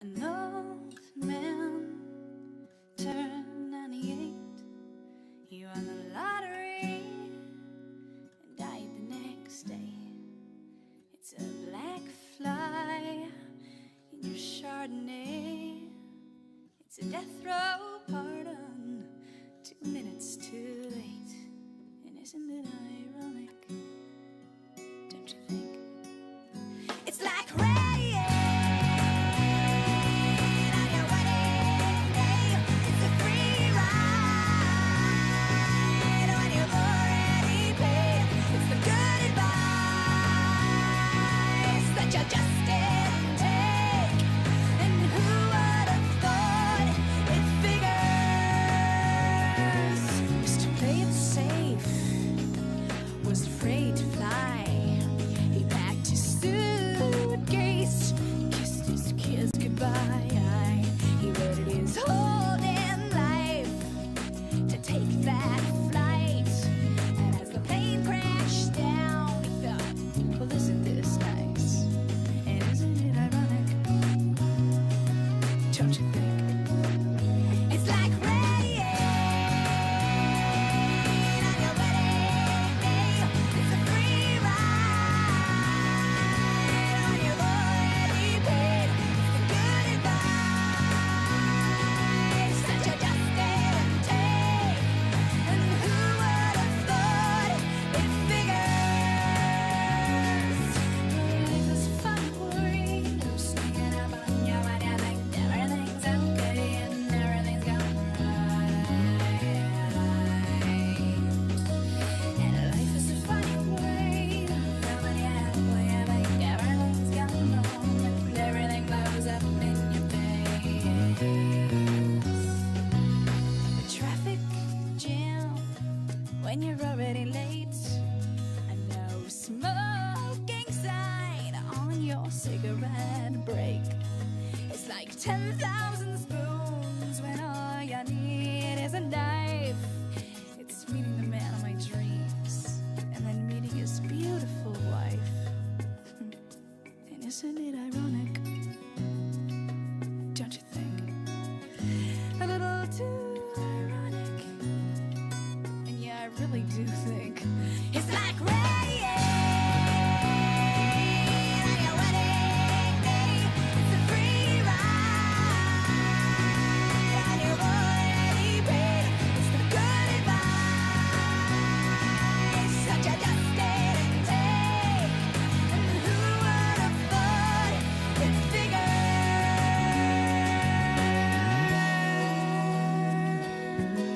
An old man turned 98. He won the lottery and died the next day. It's a black fly in your Chardonnay. It's a death row pardon, 2 minutes too late. And isn't it ironic? Don't you think? It's like rain on your wedding day. It's a free ride when you've already paid. It's the good advice that you just didn't take. And who would have thought it figures? Used to play it safe, was afraid to fly. He packed his suitcase, kissed his kids goodbye. He waited his whole damn life to take that flight. And as the plane crashed down, he thought, well, isn't this nice? And isn't it ironic? Don't you think? It's like rain on your wedding day. It's a free ride when you've already paid. It's the good advice that you just didn't take. And who would have thought it figures? Life is fun, worrying, no sneaking up on you when you think everything's okay and everything's going right. And life is a funny way, filling you halfway, you think everything's going wrong and everything blows up in your face. The traffic jam when you're already late. A no smoking sign on your cigarette break. It's like 10,000 spoons when all you need is a knife. It's meeting the man of my dreams and then meeting his beautiful wife. And isn't it ironic? Don't you think? A little too ironic. And yeah, I really do think it's like rain on your wedding day. It's a free ride when you've already paid. It's the good advice that you just didn't take. And who would have thought it figures?